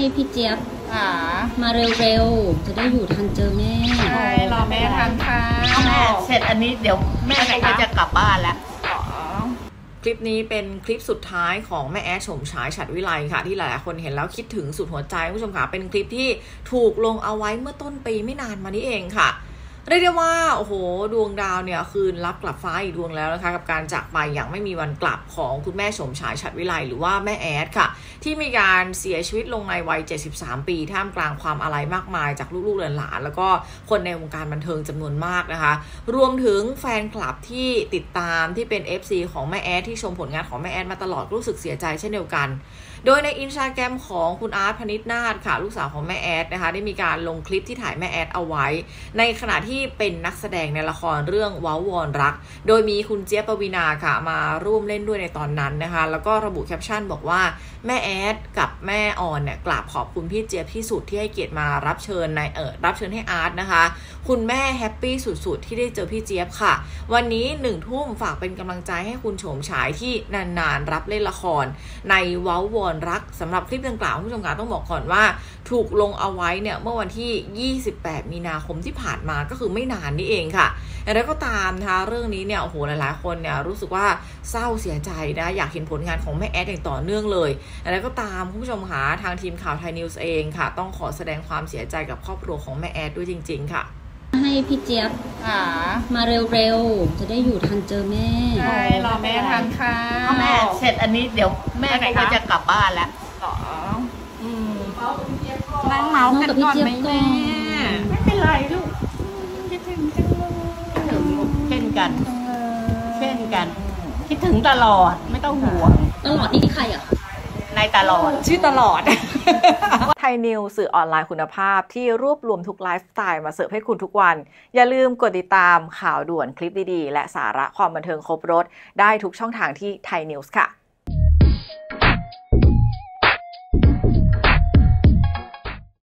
พี่เจี๊ยบมาเร็วๆจะได้อยู่ทันเจอแม่ใช่รอแม่ทานข้าวแม่เสร็จอันนี้เดี๋ยวแม่ก็จะกลับบ้านแล้วคลิปนี้เป็นคลิปสุดท้ายของแม่แอดโฉมฉายฉัตรวิไลค่ะที่หลายๆคนเห็นแล้วคิดถึงสุดหัวใจคุณผู้ชมค่ะเป็นคลิปที่ถูกลงเอาไว้เมื่อต้นปีไม่นานมานี้เองค่ะเรียกได้ว่าโอ้โหดวงดาวเนี่ยคืนรับกลับฟ้าอีกดวงแล้วนะคะกับการจากไปอย่างไม่มีวันกลับของคุณแม่โฉมฉายฉัตรวิไลหรือว่าแม่แอดค่ะที่มีการเสียชีวิตลงในวัย73ปีท่ามกลางความอาลัยมากมายจากลูกๆหลานๆแล้วก็คนในวงการบันเทิงจำนวนมากนะคะรวมถึงแฟนคลับที่ติดตามที่เป็น FC ของแม่แอดที่ชมผลงานของแม่แอดมาตลอดรู้สึกเสียใจเช่นเดียวกันโดยใน Instagram ของคุณอาร์ตพนิษฐ์นาฏค่ะลูกสาวของแม่แอดนะคะได้มีการลงคลิปที่ถ่ายแม่แอดเอาไว้ในขณะที่เป็นนักแสดงในละครเรื่องว้าวอนรักโดยมีคุณเจี๊ยบปวีณาค่ะมาร่วมเล่นด้วยในตอนนั้นนะคะแล้วก็ระบุแคปชั่นบอกว่าแม่แอดกับแม่ออนเนี่ยกราบขอบคุณพี่เจี๊ยบที่สุดที่ให้เกียรติมารับเชิญในรับเชิญให้อาร์ตนะคะคุณแม่แฮปปี้สุดๆที่ได้เจอพี่เจี๊ยบค่ะวันนี้1 ทุ่มฝากเป็นกำลังใจให้คุณโฉมฉายที่นานๆรับเล่นละครในว้าวอนรักสำหรับคลิปดังกล่าวผู้ชมคะต้องบอกก่อนว่าถูกลงเอาไว้เนี่ยเมื่อวันที่28มีนาคมที่ผ่านมาก็คือไม่นานนี่เองค่ะแล้วก็ตามนะคะเรื่องนี้เนี่ยโอ้โหหลายๆคนเนี่ยรู้สึกว่าเศร้าเสียใจนะอยากเห็นผลงานของแม่แอดอย่างต่อเนื่องเลยแล้วก็ตามคุณผู้ชมคะทางทีมข่าวไทยนิวส์เองค่ะต้องขอแสดงความเสียใจกับครอบครัวของแม่แอดด้วยจริงๆค่ะให้พี่เจี๊ยบมาเร็วๆจะได้อยู่ทันเจอแม่ใช่รอแม่ทานข้าวแม่เสร็จอันนี้เดี๋ยวแม่ก็จะกลับบ้านแล้วนั่งเมาส์กันก่อนไหมแม่ไม่เป็นไรลูกคิดถึงจังเลยเช่นกันคิดถึงตลอดไม่ต้องห่วงตลอดนี่ใครอ่ะในตลอดชื่อตลอดไทยนิวสื่อออนไลน์คุณภาพที่รวบรวมทุกไลฟ์สไตล์มาเสิร์ฟให้คุณทุกวันอย่าลืมกดติดตามข่าวด่วนคลิปดีๆและสาระความบันเทิงครบรสได้ทุกช่องทางที่ไทยนิวส์ค่ะ